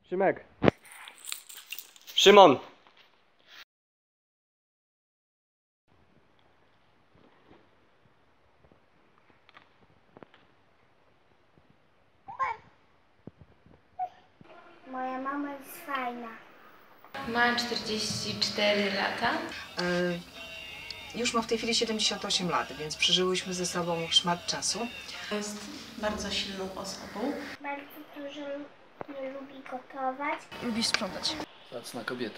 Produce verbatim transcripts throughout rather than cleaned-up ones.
Szymek. Szymon. Moja mama jest fajna. Ma czterdzieści cztery lata. Yy, już ma w tej chwili siedemdziesiąt osiem lat, więc przeżyłyśmy ze sobą szmat czasu. Jest bardzo silną osobą. Bardzo dużo nie lubi gotować. Lubi sprzątać. Zacna kobieta.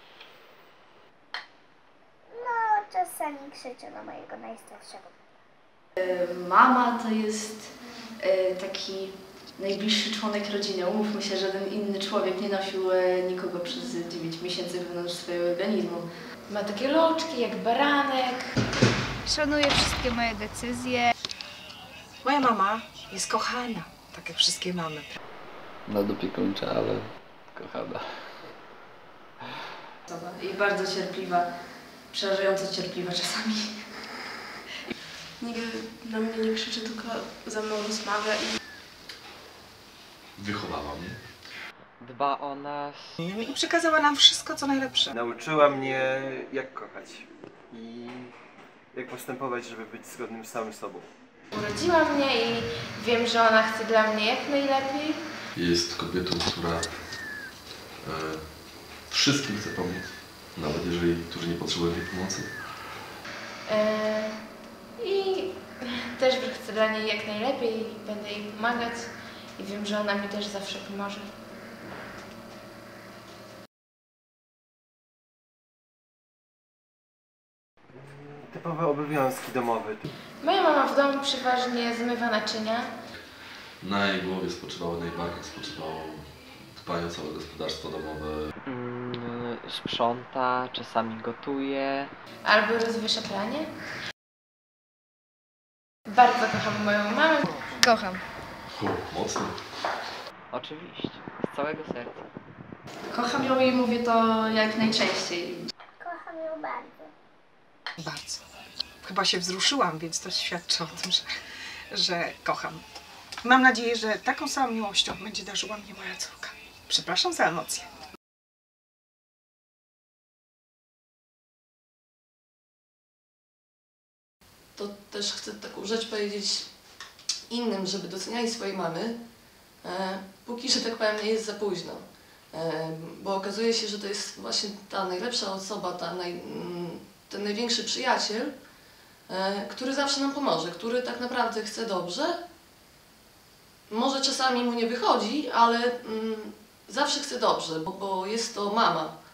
No, czasami krzyczy na mojego najstarszego. Mama to jest e, taki najbliższy członek rodziny. Umówmy się, że żaden inny człowiek nie nosił e, nikogo przez dziewięć miesięcy wewnątrz swojego organizmu. Ma takie loczki jak baranek. Szanuje wszystkie moje decyzje. Moja mama jest kochana, tak jak wszystkie mamy. Nadopiekuńcza, ale kochana. I bardzo cierpliwa, przerażająco cierpliwa czasami. Nigdy na mnie nie krzyczy, tylko ze mną rozmawia i wychowała mnie. Dba o nas. I przekazała nam wszystko, co najlepsze. Nauczyła mnie, jak kochać i jak postępować, żeby być zgodnym z samym sobą. Urodziła mnie i wiem, że ona chce dla mnie jak najlepiej. Jest kobietą, która e, wszystkim chce pomóc, nawet jeżeli którzy nie potrzebują tej pomocy. E, I też chcę dla niej jak najlepiej i będę jej pomagać. I wiem, że ona mi też zawsze pomoże. Typowe obowiązki domowe. Moja mama w domu przeważnie zmywa naczynia. Na jej głowie spoczywało najbardziej, spoczywało dbanie o całe gospodarstwo domowe. Mm, sprząta, czasami gotuje. Albo rozwiesza pranie. Bardzo kocham moją mamę. Kocham. O, mocno. Oczywiście, z całego serca. Kocham ją i mówię to jak najczęściej. Kocham ją bardzo. Bardzo. Chyba się wzruszyłam, więc to świadczy o tym, że, że kocham. Mam nadzieję, że taką samą miłością będzie darzyła mnie moja córka. Przepraszam za emocje. to też chcę taką rzecz powiedzieć innym, żeby doceniali swojej mamy, e, póki, że tak powiem, nie jest za późno. E, bo okazuje się, że to jest właśnie ta najlepsza osoba, ta naj, mm, ten największy przyjaciel, e, który zawsze nam pomoże, który tak naprawdę chce dobrze. Może czasami mu nie wychodzi, ale mm, zawsze chce dobrze, bo, bo jest to mama.